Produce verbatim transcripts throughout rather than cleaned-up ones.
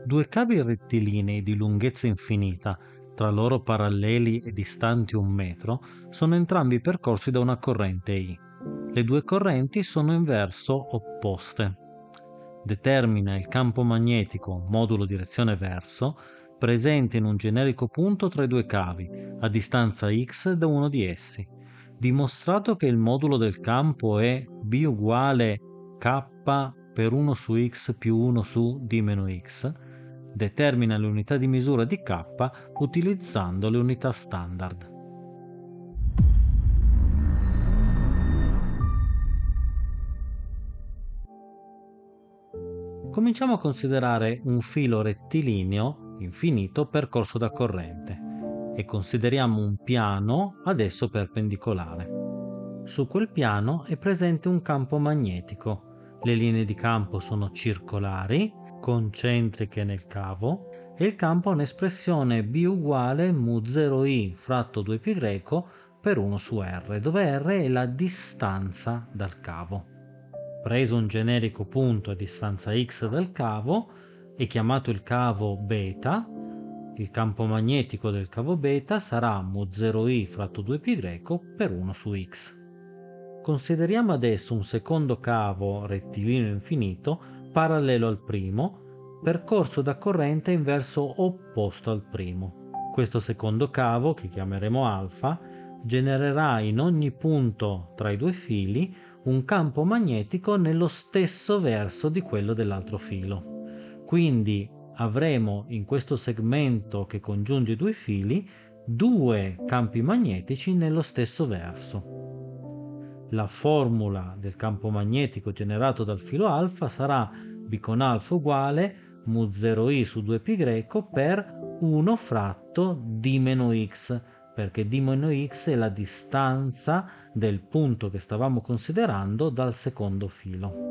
Due cavi rettilinei di lunghezza infinita, tra loro paralleli e distanti un metro, sono entrambi percorsi da una corrente I. Le due correnti sono in verso opposte. Determina il campo magnetico modulo direzione verso presente in un generico punto tra i due cavi, a distanza x da uno di essi. Dimostrato che il modulo del campo è B uguale K per uno su x più uno su d meno x, determina le unità di misura di K utilizzando le unità standard. Cominciamo a considerare un filo rettilineo infinito percorso da corrente e consideriamo un piano ad esso perpendicolare. Su quel piano è presente un campo magnetico. Le linee di campo sono circolari, concentriche nel cavo, e il campo ha un'espressione B uguale mu zero i fratto due pi greco per uno su R, dove R è la distanza dal cavo. Preso un generico punto a distanza x dal cavo e chiamato il cavo beta, il campo magnetico del cavo beta sarà mu zero i fratto due pi greco per uno su x. Consideriamo adesso un secondo cavo rettilineo infinito parallelo al primo, percorso da corrente in verso opposto al primo. Questo secondo cavo, che chiameremo alfa, genererà in ogni punto tra i due fili un campo magnetico nello stesso verso di quello dell'altro filo. Quindi avremo in questo segmento che congiunge i due fili due campi magnetici nello stesso verso. La formula del campo magnetico generato dal filo alfa sarà B con alfa uguale mu zero i su due pi greco per uno fratto d meno x, perché d meno x è la distanza del punto che stavamo considerando dal secondo filo.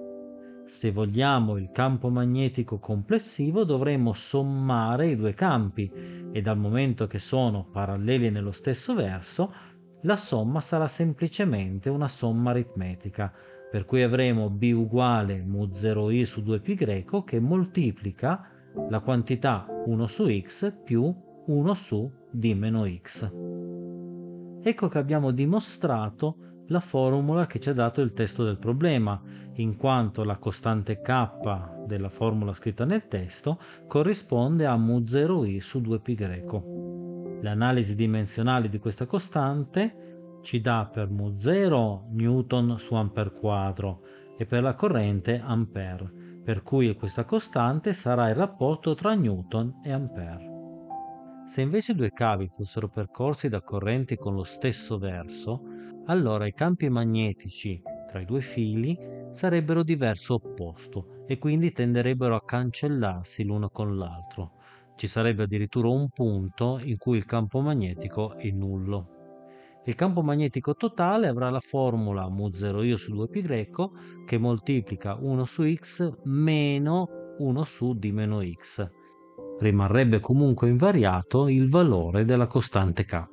Se vogliamo il campo magnetico complessivo dovremo sommare i due campi e dal momento che sono paralleli nello stesso verso, la somma sarà semplicemente una somma aritmetica, per cui avremo B uguale mu zero i su due pi greco che moltiplica la quantità uno su x più uno su d meno x. Ecco che abbiamo dimostrato la formula che ci ha dato il testo del problema, in quanto la costante k della formula scritta nel testo corrisponde a mu zero i su due pi greco. L'analisi dimensionale di questa costante ci dà per mu zero newton su ampere quadro e per la corrente ampere, per cui questa costante sarà il rapporto tra newton e ampere. Se invece due cavi fossero percorsi da correnti con lo stesso verso, allora i campi magnetici tra i due fili sarebbero di verso opposto e quindi tenderebbero a cancellarsi l'uno con l'altro. Ci sarebbe addirittura un punto in cui il campo magnetico è nullo. Il campo magnetico totale avrà la formula mu zero i su due pi greco che moltiplica uno su x meno uno su d meno x. Rimarrebbe comunque invariato il valore della costante k.